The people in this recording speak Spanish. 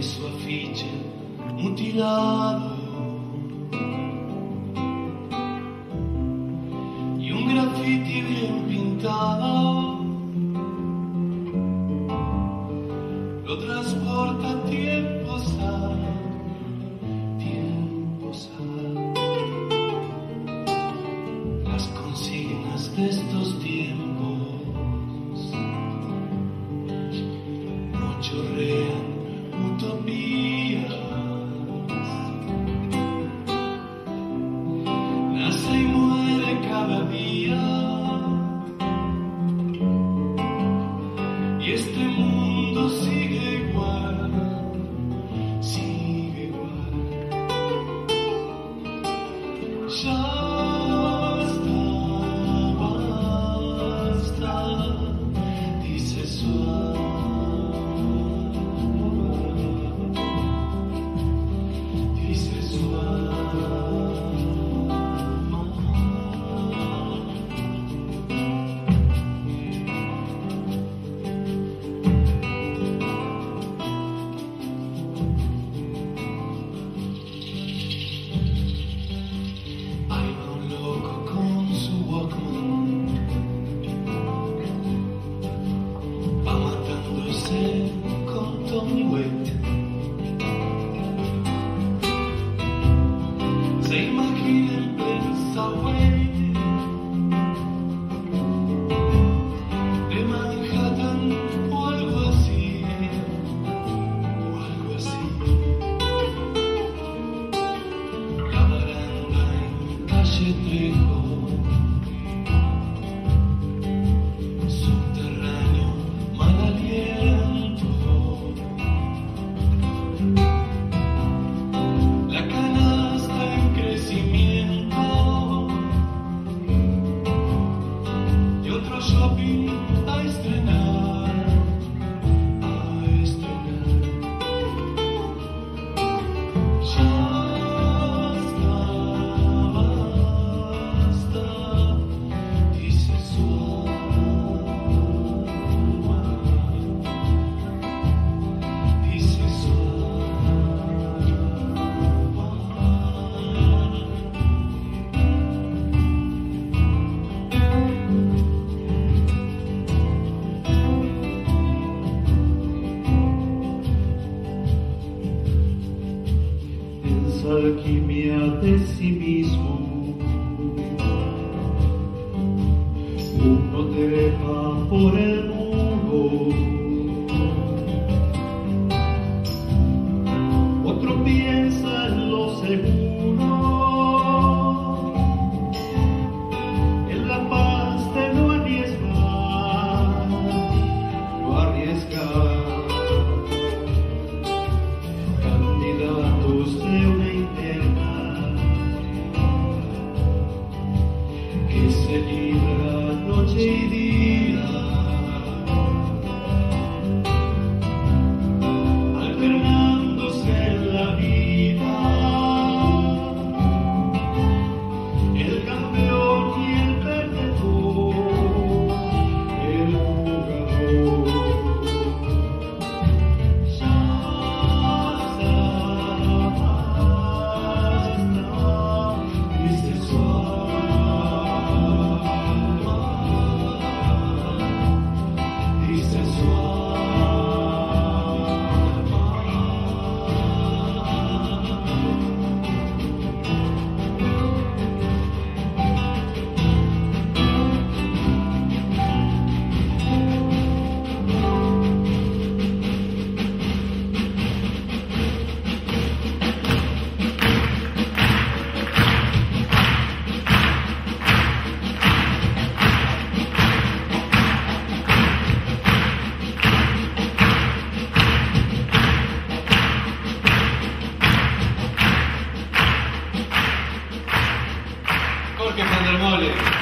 su afiche mutilado y un graffiti bien pintado lo transporta a tiempos las consignas de estos tiempos no chorrean utopías, nace y muere cada día, y este mundo sigue igual, sigue igual. Ya basta, dice suave. Con Tommy Wet se imagina en Pensaway de Manhattan o algo así, la baranda en calle Trejo, subterráneo, mal aliento. La canasta en crecimiento y otro shopping a estrenar, Ya basta, dice suave. Alquimia de sí mismo, uno trepa por el muro, otro piensa en lo seguro, en la paz de no arriesgar, candidatos de una que se libra noche y día, alternándose en la vida, el campeón y el perdedor, el jugador. Jorge Vandermole.